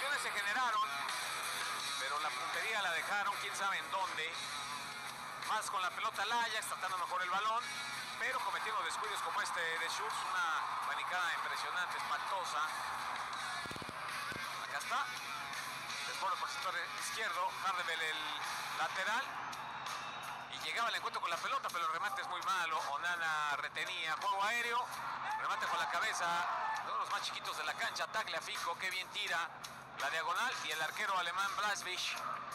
ocasiones se generaron, pero la puntería la dejaron, quién sabe en dónde. Más con la pelota al Ajax, tratando mejor el balón, pero cometiendo descuidos como este de Schultz, una panicada impresionante, espantosa. Acá está. Desborde por el sector izquierdo, Hardebel el lateral. Y llegaba al encuentro con la pelota, pero el remate es muy malo. Onana retenía, juego aéreo, remate con la cabeza, uno de los más chiquitos de la cancha, Tagliafico, que bien tira la diagonal, y el arquero alemán Blaswich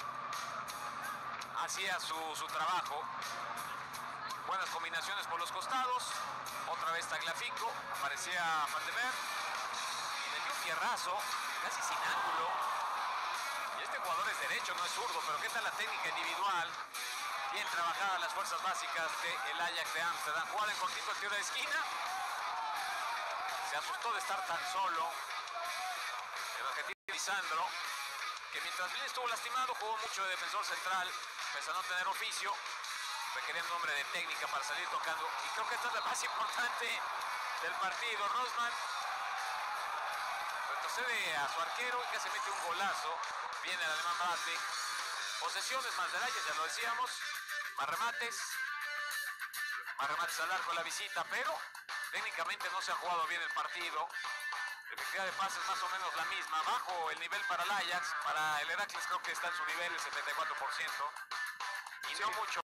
hacía su trabajo. Buenas combinaciones por los costados, otra vez Tagliafico, aparecía Van de Beek y le dio un fierrazo, casi sin ángulo. Y este jugador es derecho, no es zurdo, pero qué tal la técnica individual. Bien trabajadas las fuerzas básicas del Ajax de Ámsterdam. Jugada en cortito el tiro de esquina. Se asustó de estar tan solo el argentino Lisandro, que mientras bien estuvo lastimado, jugó mucho de defensor central, pese a no tener oficio. Requería un hombre de técnica para salir tocando. Y creo que esta es la más importante del partido. Rosman retrocede a su arquero y casi mete un golazo. Viene el alemán Blaswich. Posesiones más del Ajax, ya lo decíamos. Más remates al arco la visita, pero técnicamente no se ha jugado bien el partido. Efectividad de pases más o menos la misma, bajo el nivel para el Ajax. Para el Heracles creo que está en su nivel, el 74%, y no mucho